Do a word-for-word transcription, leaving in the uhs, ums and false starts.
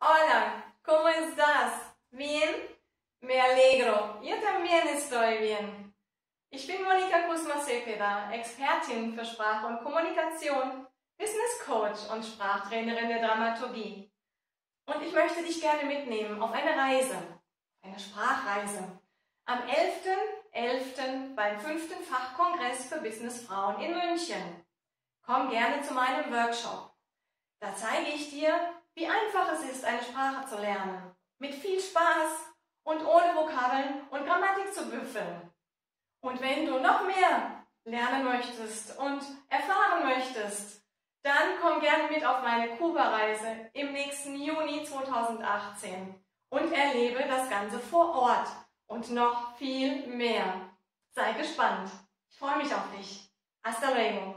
Hola, ¿cómo estás? ¿Bien? Me alegro. Yo también estoy bien. Ich bin Monika Kusma-Cepeda, Expertin für Sprache und Kommunikation, Business Coach und Sprachtrainerin der Dramaturgie. Und ich möchte dich gerne mitnehmen auf eine Reise, eine Sprachreise. Am elften elften beim fünften Fachkongress für Businessfrauen in München. Komm gerne zu meinem Workshop. Da zeige ich dir, wie einfach es ist, eine Sprache zu lernen. Mit viel Spaß und ohne Vokabeln und Grammatik zu büffeln. Und wenn du noch mehr lernen möchtest und erfahren möchtest, dann komm gerne mit auf meine Kuba-Reise im nächsten Juni zweitausendachtzehn und erlebe das Ganze vor Ort und noch viel mehr. Sei gespannt. Ich freue mich auf dich. Hasta luego.